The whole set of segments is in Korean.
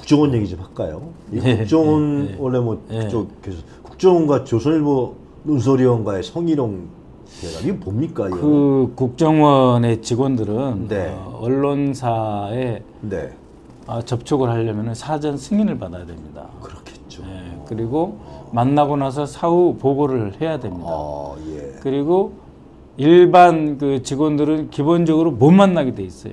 국정원 얘기 좀 할까요? 이 국정원 원래 뭐 그쪽 국정원과 조선일보 논설위원과의 성희롱 대화 이게 뭡니까? 이거는? 그 국정원의 직원들은 네. 언론사에 네. 접촉을 하려면 사전 승인을 받아야 됩니다. 그렇겠죠. 그리고 만나고 나서 사후 보고를 해야 됩니다. 예. 그리고 일반 그 직원들은 기본적으로 못 만나게 돼 있어요.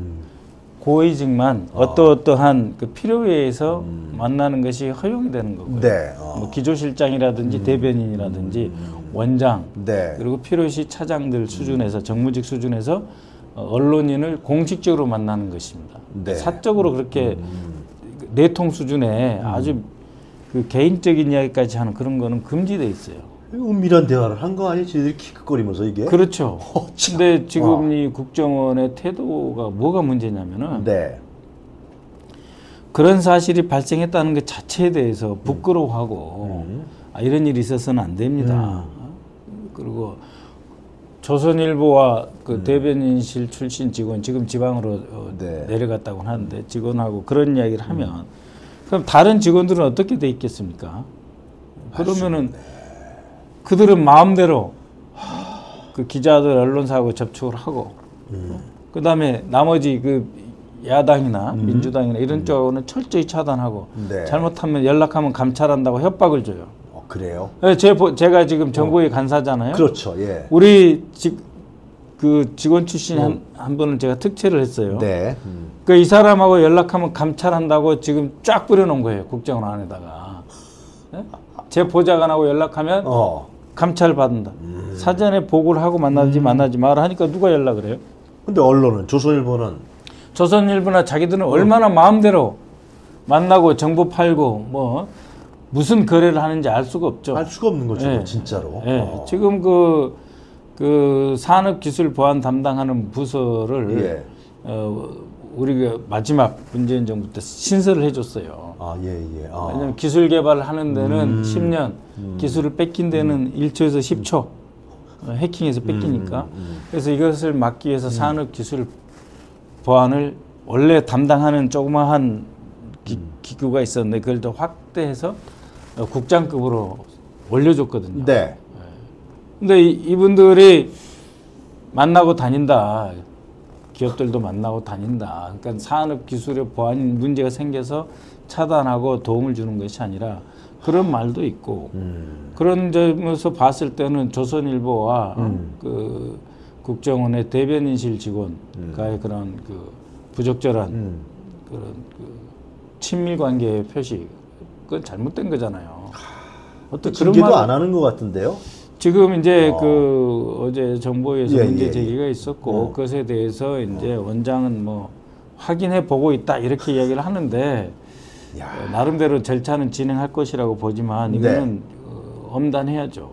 고위직만 어떠한 그 필요에 의해서 만나는 것이 허용이 되는 거고요. 네. 뭐 기조실장이라든지 대변인이라든지 원장 네. 그리고 필요시 차장들 수준에서 정무직 수준에서 언론인을 공식적으로 만나는 것입니다. 네. 사적으로 그렇게 내통 수준의 아주 그 개인적인 이야기까지 하는 그런 거는 금지돼 있어요. 은밀한 대화를 한 거 아니에요? 저희들이 킥거리면서 이게? 그렇죠. 근데 지금 이 국정원의 태도가 뭐가 문제냐면은 네. 그런 사실이 발생했다는 것 자체에 대해서 부끄러워하고 이런 일이 있어서는 안 됩니다. 그리고 조선일보와 그 대변인실 출신 직원 지금 지방으로 네. 내려갔다고 하는데 직원하고 그런 이야기를 하면 그럼 다른 직원들은 어떻게 돼 있겠습니까? 그러면은 그들은 마음대로 그 기자들 언론사하고 접촉을 하고 그 다음에 나머지 그 야당이나 민주당이나 이런 쪽은 철저히 차단하고 네. 잘못하면 연락하면 감찰한다고 협박을 줘요. 그래요? 네, 제가 지금 정보위 간사잖아요. 그렇죠. 예. 우리 그 직원 출신 한 분은 제가 특채를 했어요. 네. 그 이 사람하고 연락하면 감찰한다고 지금 쫙 뿌려놓은 거예요. 국정원 안에다가. 네? 제 보좌관하고 연락하면 감찰 받는다. 사전에 보고를 하고 만나지 마라 하니까 누가 연락을 해요? 근데 언론은 조선일보는 조선일보나 자기들은 얼마나 마음대로 만나고 정보 팔고 뭐 무슨 거래를 하는지 알 수가 없죠. 알 수가 없는 거죠. 네. 진짜로. 네. 지금 그 산업기술 보안 담당하는 부서를 우리가 마지막 문재인 정부 때 신설을 해줬어요. 왜냐하면 기술 개발을 하는 데는 10년, 기술을 뺏긴 데는 1초에서 10초 해킹해서 뺏기니까. 그래서 이것을 막기 위해서 산업기술 보안을 원래 담당하는 조그마한 기구가 있었는데 그걸 더 확대해서 국장급으로 올려줬거든요. 네. 근데 이분들이 만나고 다닌다. 기업들도 만나고 다닌다. 그러니까 산업기술의 보안 문제가 생겨서 차단하고 도움을 주는 것이 아니라 그런 말도 있고 그런 점에서 봤을 때는 조선일보와 그 국정원의 대변인실 직원과의 그런 그 부적절한 그런 그 친밀 관계의 표시 그건 잘못된 거잖아요. 어떤 징계도 안 하는 것 같은데요? 지금 이제 그 어제 정보위에서 문제 제기가 있었고 그것에 대해서 이제 원장은 뭐 확인해 보고 있다 이렇게 이야기를 하는데 나름대로 절차는 진행할 것이라고 보지만 이거는 엄단해야죠.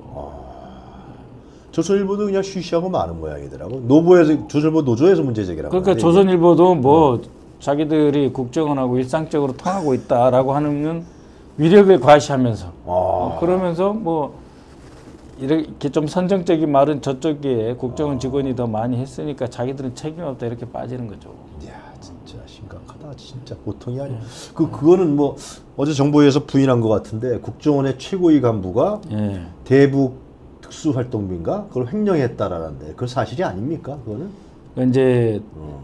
조선일보도 그냥 쉬쉬하고 마는 모양이더라고. 노조에서 조선일보 노조에서 문제 제기라고. 그러니까 조선일보도 뭐 자기들이 국정원하고 일상적으로 통하고 있다라고 하는 위력을 과시하면서 그러면서 뭐 이렇게 좀 선정적인 말은 저쪽에 국정원 직원이 더 많이 했으니까 자기들은 책임 없다 이렇게 빠지는 거죠. 이야 진짜 심각하다. 진짜 보통이 아니야. 그거는 뭐 어제 정보위에서 부인한 것 같은데 국정원의 최고위 간부가 대북 특수활동비인가 그걸 횡령했다라는데 그건 사실이 아닙니까? 그거는? 이제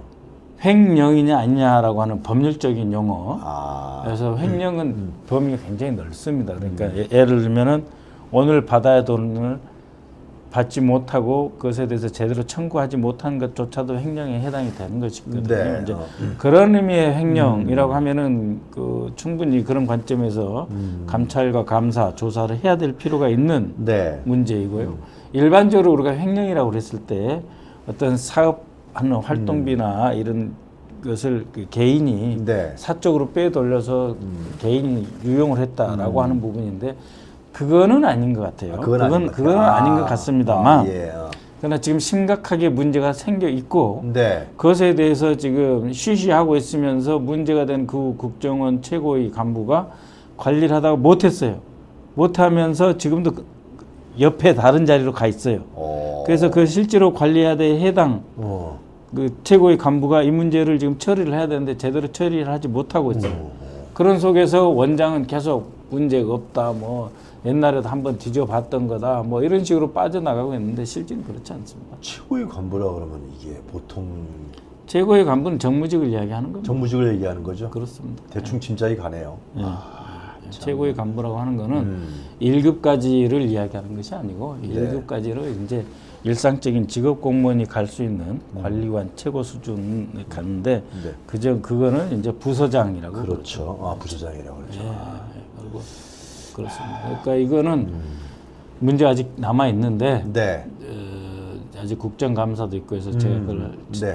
횡령이냐 아니냐라고 하는 법률적인 용어. 그래서 횡령은 범위가 굉장히 넓습니다. 그러니까 예를 들면은 오늘 받아야 할 돈을 받지 못하고 그것에 대해서 제대로 청구하지 못한 것조차도 횡령에 해당이 되는 것이거든요. 네. 이제 그런 의미의 횡령이라고 하면은 그 충분히 그런 관점에서 감찰과 감사, 조사를 해야 될 필요가 있는 문제이고요. 일반적으로 우리가 횡령이라고 그랬을 때 어떤 사업하는 활동비나 이런 것을 그 개인이 사적으로 빼돌려서 개인이 유용을 했다라고 하는 부분인데 그거는 아닌 것 같아요. 그건 아닌 것 같습니다만 그러나 지금 심각하게 문제가 생겨 있고 그것에 대해서 지금 쉬쉬하고 있으면서 문제가 된 그 국정원 최고위 간부가 관리를 하다가 못했어요. 못하면서 지금도 옆에 다른 자리로 가 있어요. 그래서 그 실제로 관리해야 될 해당 그 최고위 간부가 이 문제를 지금 처리를 해야 되는데 제대로 처리를 하지 못하고 있어요. 그런 속에서 원장은 계속 문제가 없다. 뭐 옛날에도 한번 뒤져봤던 거다. 뭐 이런 식으로 빠져나가고 있는데 실제는 그렇지 않습니다. 최고의 간부라 그러면 이게 보통 최고의 간부는 정무직을 이야기하는 겁니다. 정무직을 얘기하는 거죠? 그렇습니다. 대충 짐작이 가네요. 네. 최고의 간부라고 하는 거는 1급까지를 이야기하는 것이 아니고 1급까지로 이제 일상적인 직업 공무원이 갈 수 있는 관리관 최고 수준에 갔는데 그거는 이제 부서장이라고 그렇죠. 아, 부서장이라고 그러죠. 그리고 그렇습니다. 그러니까 이거는 문제 아직 남아 있는데 아직 국정감사도 있고 해서 제가 그걸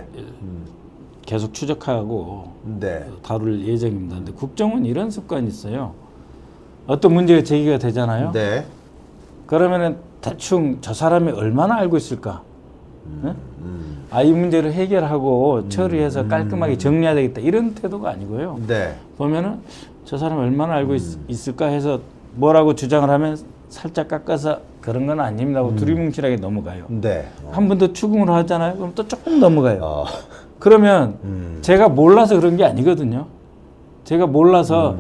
계속 추적하고 다룰 예정입니다. 근데 국정은 이런 습관이 있어요. 어떤 문제가 제기가 되잖아요. 그러면은 대충 저 사람이 얼마나 알고 있을까? 이 문제를 해결하고 처리해서 깔끔하게 정리해야 되겠다. 이런 태도가 아니고요. 보면은 저 사람이 얼마나 알고 있을까 해서 뭐라고 주장을 하면 살짝 깎아서 그런 건 아닙니다 하고 두리뭉실하게 넘어가요. 한 번 더 추궁을 하잖아요. 그럼 또 조금 넘어가요. 그러면 제가 몰라서 그런 게 아니거든요. 제가 몰라서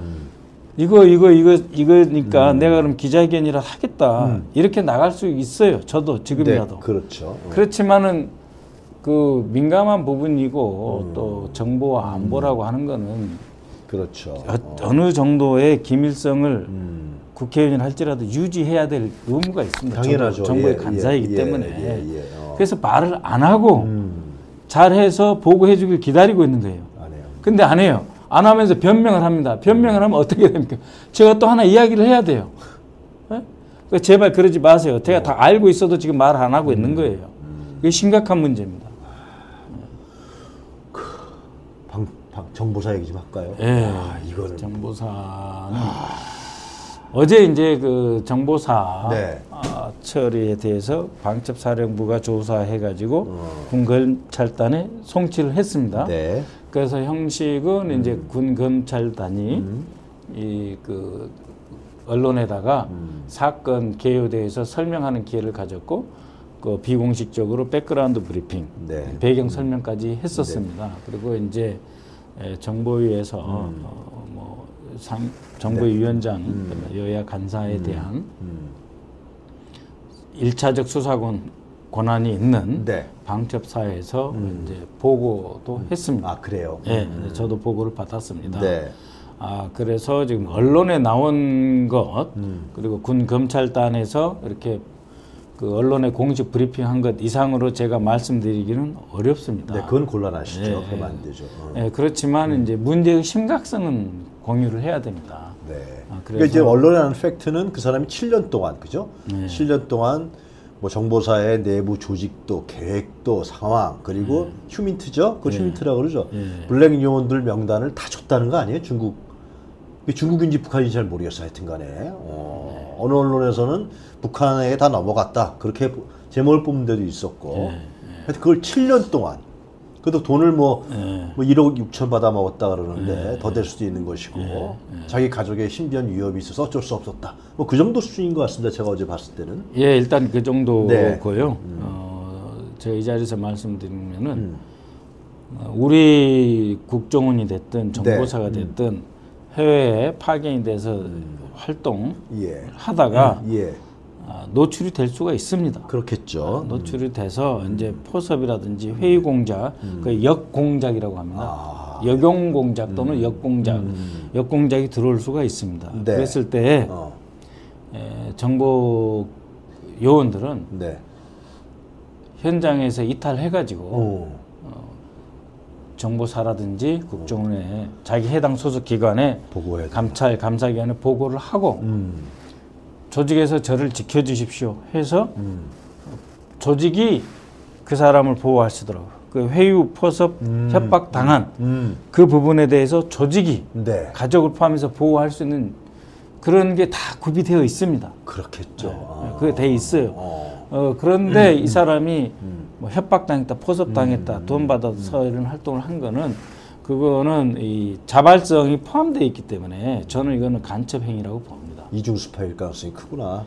이거니까 내가 그럼 기자회견이라 하겠다. 이렇게 나갈 수 있어요. 저도 지금이라도. 그렇죠. 그렇지만은 그 민감한 부분이고 또 정보와 안보라고 하는 거는 그렇죠. 어느 정도의 기밀성을 국회의원이 할지라도 유지해야 될 의무가 있습니다. 당연하죠. 정부의 간사이기 때문에. 그래서 말을 안 하고 잘해서 보고해 주길 기다리고 있는 거예요. 근데 안 해요. 안 하면서 변명을 합니다. 변명을 하면 어떻게 됩니까? 제가 또 하나 이야기를 해야 돼요. 그러니까 제발 그러지 마세요. 제가 다 알고 있어도 지금 말 안 하고 있는 거예요. 이게 심각한 문제입니다. 정보사 얘기 좀 할까요? 이거는 정보사는 어제 이제 그 정보사 처리에 대해서 방첩사령부가 조사해가지고 군검찰단에 송치를 했습니다. 그래서 형식은 이제 군검찰단이 이 그 언론에다가 사건 개요에 대해서 설명하는 기회를 가졌고 그 비공식적으로 백그라운드 브리핑, 배경 설명까지 했었습니다. 그리고 이제 정보위에서 뭐 정보위원장 여야 간사에 대한 1차적 수사권 권한이 있는 방첩사에서 이제 보고도 했습니다. 그래요? 저도 보고를 받았습니다. 그래서 지금 언론에 나온 것 그리고 군 검찰단에서 이렇게 그 언론에 공식 브리핑한 것 이상으로 제가 말씀드리기는 어렵습니다. 그건 곤란하시죠. 그러면 안 되죠. 그렇지만 이제 문제의 심각성은 공유를 해야 됩니다. 그러니까 이제 언론에 나온 팩트는 그 사람이 7년 동안, 그죠? 7년 동안 뭐 정보사의 내부 조직도, 계획도, 상황, 그리고 휴민트죠? 그 휴민트라고 그러죠. 블랙 요원들 명단을 다 줬다는 거 아니에요? 중국인지 북한인지 잘 모르겠어. 하여튼 간에. 어느 언론에서는 북한에 다 넘어갔다. 그렇게 제목을 뽑는 데도 있었고. 하여튼 그걸 7년 동안. 그래도 돈을 뭐 1억 6천 받아 먹었다 그러는데 더 될 수도 있는 것이고 자기 가족의 신변 위협이 있어서 어쩔 수 없었다. 뭐 그 정도 수준인 것 같습니다. 제가 어제 봤을 때는. 일단 그 정도고요. 제가 이 자리에서 말씀드리면은 우리 국정원이 됐든 정보사가 됐든 해외에 파견이 돼서 활동 하다가 노출이 될 수가 있습니다. 그렇겠죠. 노출이 돼서 이제 포섭이라든지 회의 공작, 그 역공작이라고 합니다. 역용 공작 또는 역공작, 역공작이 들어올 수가 있습니다. 그랬을 때 정보 요원들은 현장에서 이탈해가지고 정보사라든지 국정원에 자기 해당 소속 기관에 감찰, 감사기관에 보고를 하고 조직에서 저를 지켜주십시오 해서 조직이 그 사람을 보호하시더라고요. 그 회유, 포섭, 협박 당한 그 부분에 대해서 조직이 가족을 포함해서 보호할 수 있는 그런 게 다 구비되어 있습니다. 그렇겠죠. 그게 돼 있어요. 그런데 이 사람이 뭐 협박당했다, 포섭당했다, 돈 받아서 이런 활동을 한 거는 그거는 이 자발성이 포함되어 있기 때문에 저는 이거는 간첩 행위라고 봅니다. 이중 스파이일 가능성이 크구나.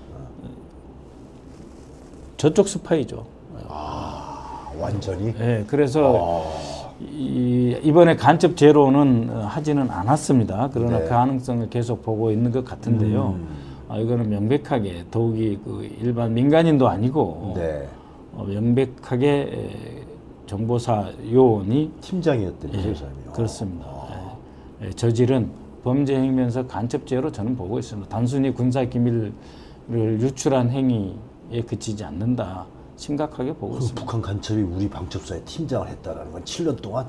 저쪽 스파이죠. 완전히? 그래서 이번에 간첩 제로는 하지는 않았습니다. 그러나 네. 그 가능성을 계속 보고 있는 것 같은데요. 이거는 명백하게 더욱이 그 일반 민간인도 아니고 네. 명백하게 정보사 요원이 팀장이었던 그 사람이요. 그렇습니다. 저지른 범죄 행위면서 간첩죄로 저는 보고 있습니다. 단순히 군사 기밀을 유출한 행위에 그치지 않는다. 심각하게 보고 있습니다. 북한 간첩이 우리 방첩사의 팀장을 했다라는 건 7년 동안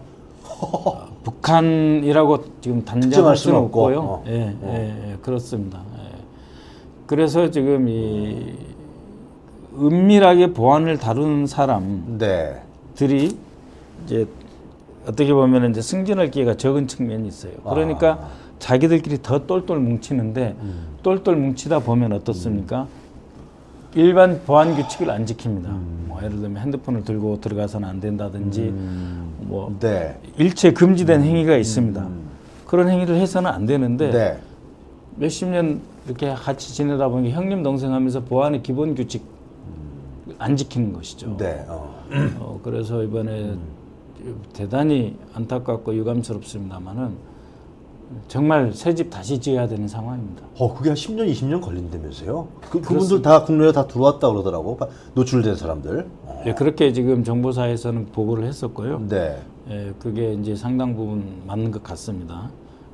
북한이라고 지금 단정할 수는 없고요. 그렇습니다. 그래서 지금 이 은밀하게 보안을 다루는 사람들이 이제 어떻게 보면 이제 승진할 기회가 적은 측면이 있어요. 그러니까 자기들끼리 더 똘똘 뭉치는데 똘똘 뭉치다 보면 어떻습니까? 일반 보안 규칙을 안 지킵니다. 뭐 예를 들면 핸드폰을 들고 들어가서는 안 된다든지 뭐 일체 금지된 행위가 있습니다. 그런 행위를 해서는 안 되는데 몇십 년 이렇게 같이 지내다 보니까 형님 동생 하면서 보안의 기본 규칙 안 지키는 것이죠. 그래서 이번에 대단히 안타깝고 유감스럽습니다만은 정말 새 집 다시 지어야 되는 상황입니다. 그게 한 10년, 20년 걸린다면서요? 그분들 다 국내에 다 들어왔다 그러더라고. 노출된 사람들. 네, 그렇게 지금 정보사에서는 보고를 했었고요. 그게 이제 상당 부분 맞는 것 같습니다.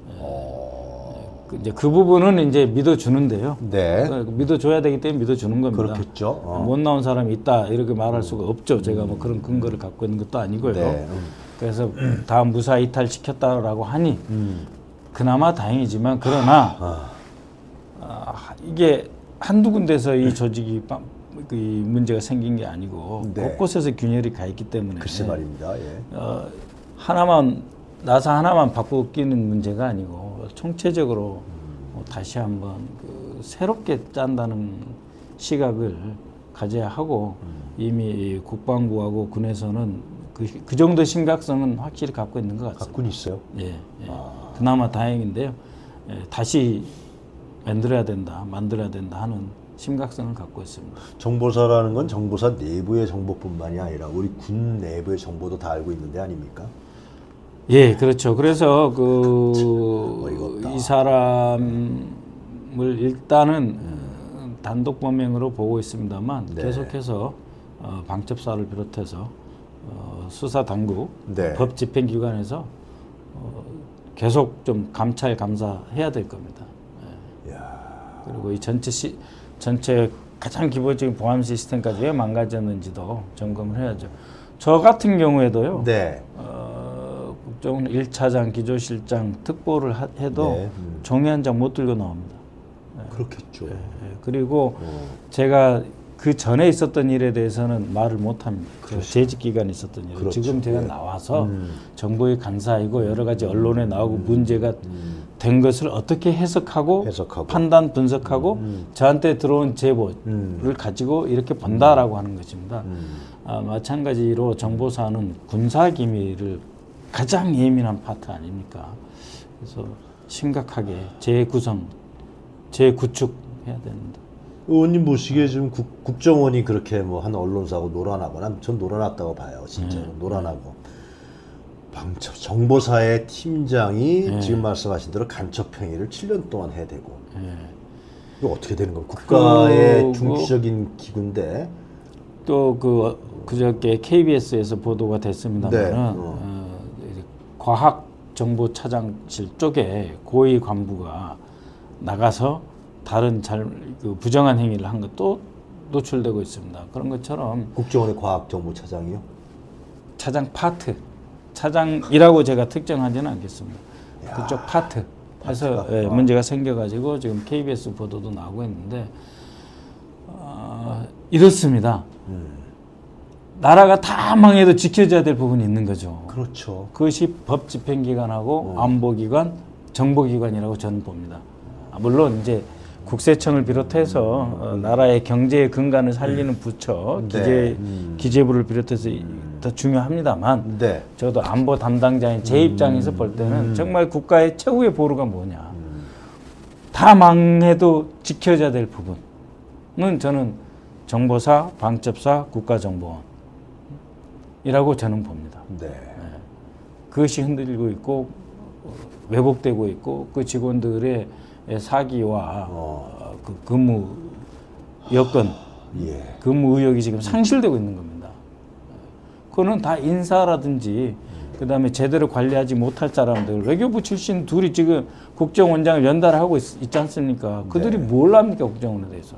이제 그 부분은 이제 믿어주는데요. 믿어줘야 되기 때문에 믿어주는 겁니다. 그렇겠죠. 못 나온 사람이 있다 이렇게 말할 수가 없죠. 제가 뭐 그런 근거를 갖고 있는 것도 아니고요. 그래서 다 무사 이탈시켰다라고 하니 그나마 다행이지만 그러나 이게 한두 군데서 이 조직이 이 문제가 생긴 게 아니고 곳곳에서 균열이 가 있기 때문에 글쎄 말입니다. 하나만 나사 하나만 바꾸기는 문제가 아니고 총체적으로 다시 한번 그 새롭게 짠다는 시각을 가져야 하고 이미 국방부하고 군에서는 그 정도 심각성은 확실히 갖고 있는 것 같습니다. 갖고는 있어요? 그나마 다행인데요. 다시 만들어야 된다 하는 심각성을 갖고 있습니다. 정보사라는 건 정보사 내부의 정보뿐만이 아니라 우리 군 내부의 정보도 다 알고 있는 데 아닙니까? 예, 그렇죠. 그래서 이 사람을 일단은 단독 범행으로 보고 있습니다만 계속해서 방첩사를 비롯해서 수사 당국, 법 집행기관에서 계속 좀 감찰 감사해야 될 겁니다. 그리고 이 전체 가장 기본적인 보안 시스템까지 왜 망가졌는지도 점검을 해야죠. 저 같은 경우에도요. 국정원 1차장, 기조실장 특보를 해도 종이 한 장 못 들고 나옵니다. 그렇겠죠. 그리고 제가 그 전에 있었던 일에 대해서는 말을 못 합니다. 재직 기간에 있었던 일. 지금 제가 나와서 정보의 간사이고 여러 가지 언론에 나오고 문제가 된 것을 어떻게 해석하고 판단 분석하고 저한테 들어온 제보를 가지고 이렇게 본다라고 하는 것입니다. 마찬가지로 정보사는 군사 기밀을 가장 예민한 파트 아닙니까? 그래서 심각하게 재구성, 재구축 해야 됩니다. 의원님 보시기에 지금 국정원이 그렇게 뭐 한 언론사하고 놀아나거나 전 놀아났다고 봐요. 진짜로 놀아나고 정보사의 팀장이 지금 말씀하신 대로 간첩 행위를 7년 동안 해야 되고 이거 어떻게 되는 건 국가의 중추적인 기구인데 또 그저께 KBS에서 보도가 됐습니다만은 과학정보차장실 쪽에 고위 간부가 나가서 다른 부정한 행위를 한 것도 노출되고 있습니다. 그런 것처럼 국정원의 과학정보차장이요? 차장 파트, 차장이라고 제가 특정하지는 않겠습니다. 그쪽 파트. 그래서 문제가 생겨가지고 지금 KBS 보도도 나오고 있는데 이렇습니다. 나라가 다 망해도 지켜줘야 될 부분이 있는 거죠. 그렇죠. 그것이 법 집행기관하고 안보기관, 정보기관이라고 저는 봅니다. 물론 이제 국세청을 비롯해서 나라의 경제의 근간을 살리는 부처, 기재부를 비롯해서 더 중요합니다만 저도 안보 담당자인 제 입장에서 볼 때는 정말 국가의 최후의 보루가 뭐냐. 다 망해도 지켜줘야 될 부분은 저는 정보사, 방첩사, 국가정보원이라고 저는 봅니다. 그것이 흔들리고 있고 왜곡되고 있고 그 직원들의 사기와 그 근무 여건, 근무 의욕이 지금 상실되고 있는 겁니다. 그거는 다 인사라든지 그다음에 제대로 관리하지 못할 사람들, 외교부 출신 둘이 지금 국정원장을 연달하고 있지 않습니까? 그들이 뭘 합니까, 국정원에 대해서?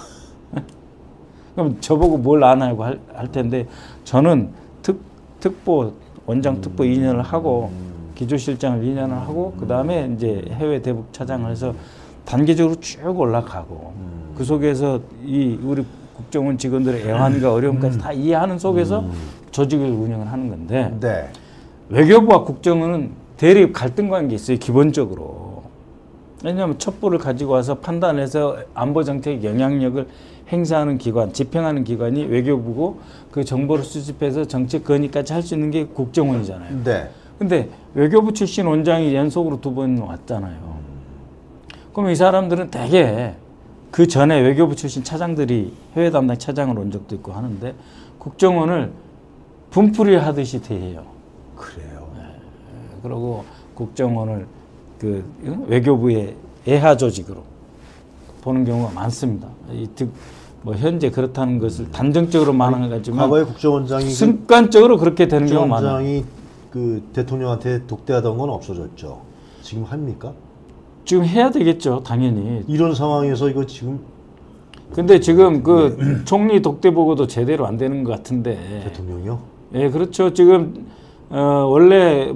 그럼 저보고 뭘 안 하고 할 텐데, 저는 특보, 원장 특보 2년을 하고, 기조실장을 2년을 하고, 그 다음에 이제 해외 대북 차장을 해서 단계적으로 쭉 올라가고, 그 속에서 우리 국정원 직원들의 애환과 어려움까지 다 이해하는 속에서 조직을 운영을 하는 건데, 외교부와 국정원은 대립 갈등 관계에 있어요, 기본적으로. 왜냐하면 첩보를 가지고 와서 판단해서 안보 정책에 영향력을 행사하는 기관, 집행하는 기관이 외교부고 그 정보를 수집해서 정책 건의까지 할 수 있는 게 국정원이잖아요. 근데 외교부 출신 원장이 연속으로 2번 왔잖아요. 그럼 이 사람들은 대개 그 전에 외교부 출신 차장들이 해외 담당 차장을 온 적도 있고 하는데 국정원을 분풀이 하듯이 대해요. 그래요. 그리고 국정원을 그 외교부의 애하 조직으로 보는 경우가 많습니다. 뭐 현재 그렇다는 것을 단정적으로 말하는 거지만 과거에 국정원장이 습관적으로 그렇게 되는 경우가 많아요. 국정원장이 그 대통령한테 독대하던 건 없어졌죠. 지금 합니까? 지금 해야 되겠죠, 당연히. 이런 상황에서 이거 지금. 근데 지금 그 총리 독대 보고도 제대로 안 되는 것 같은데. 대통령이요? 예, 그렇죠. 지금 원래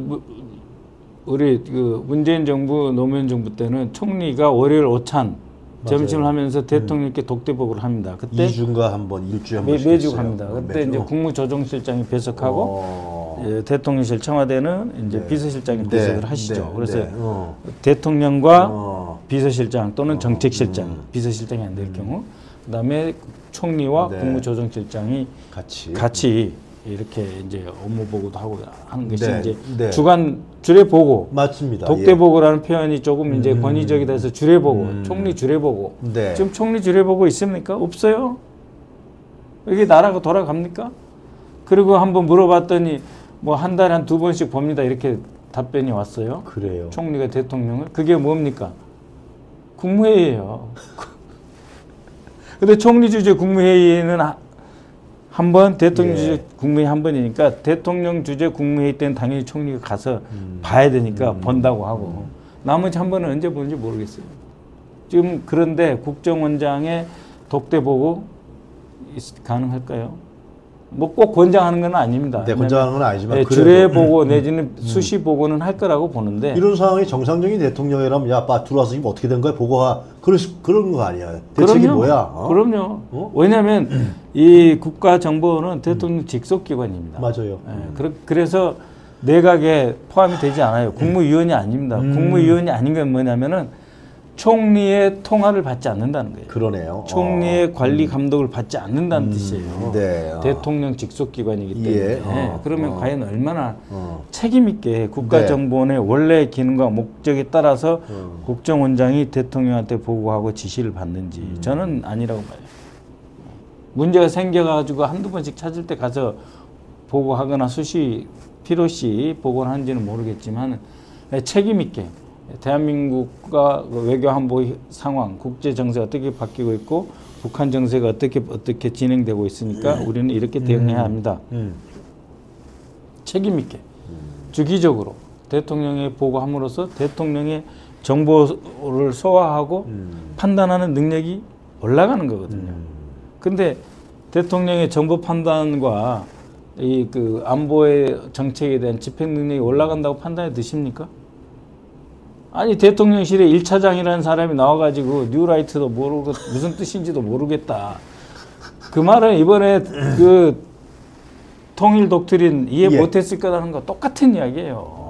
우리 그 문재인 정부, 노무현 정부 때는 총리가 월요일 오찬 점심을 하면서 대통령께 독대 보고를 합니다. 그때 2주인가 한 번, 일주에 한 번씩 매주 합니다. 그때 이제 국무조정실장이 배석하고 대통령실 청와대는 이제 비서실장이 배석을 하시죠. 그래서 대통령과 비서실장 또는 정책실장, 비서실장이 안 될 경우, 그다음에 총리와 국무조정실장이 같이 이렇게 이제 업무 보고도 하고 하는 것이 이제 주간 주례 보고, 맞습니다. 독대 보고라는 표현이 조금 이제 권위적이 돼서 주례 보고, 총리 주례 보고. 지금 총리 주례 보고 있습니까? 없어요. 이게 나라가 돌아갑니까? 그리고 한번 물어봤더니 뭐 한 달에 한 2번씩 봅니다. 이렇게 답변이 왔어요. 그래요. 총리가 대통령을. 그게 뭡니까? 국무회의예요. 근데 총리 주재 국무회의는 한 번, 대통령 주재 국무회의 한 번이니까 대통령 주재 국무회의 때는 당연히 총리가 가서 봐야 되니까 본다고 하고 나머지 한 번은 언제 보는지 모르겠어요. 지금 그런데 국정원장의 독대 보고 가능할까요? 뭐 꼭 권장하는 건 아닙니다. 권장하는 건 아니지만 주례 보고 내지는 수시 보고는 할 거라고 보는데 이런 상황이 정상적인 대통령이라면 야, 들어와서 이거 어떻게 된 거야? 보고가 그런 거 아니야. 대책이 뭐야? 그럼요. 왜냐하면 이 국가정보원은 대통령 직속기관입니다. 맞아요. 그래서 내각에 포함이 되지 않아요. 국무위원이 아닙니다. 국무위원이 아닌 건 뭐냐면은 총리의 통화를 받지 않는다는 거예요. 그러네요. 총리의 관리 감독을 받지 않는다는 뜻이에요. 대통령 직속기관이기 때문에. 그러면 과연 얼마나 책임 있게 국가정보원의 원래 기능과 목적에 따라서 국정원장이 대통령한테 보고하고 지시를 받는지 저는 아니라고 봐요. 문제가 생겨가지고 한두 번씩 찾을 때 가서 보고하거나 필요시 보고를 하는지는 모르겠지만 책임 있게 대한민국과 외교 안보 상황, 국제 정세가 어떻게 바뀌고 있고 북한 정세가 어떻게 진행되고 있으니까 우리는 이렇게 대응해야 합니다. 책임 있게 주기적으로 대통령에 보고함으로써 대통령의 정보를 소화하고 판단하는 능력이 올라가는 거거든요. 근데 대통령의 정보 판단과 이 그 안보의 정책에 대한 집행 능력이 올라간다고 판단해 드십니까? 아니 대통령실에 1차장이라는 사람이 나와가지고 뉴라이트도 모르고 무슨 뜻인지도 모르겠다. 그 말은 이번에 그 통일 독트린 이해 못했을 거라는 거 똑같은 이야기예요.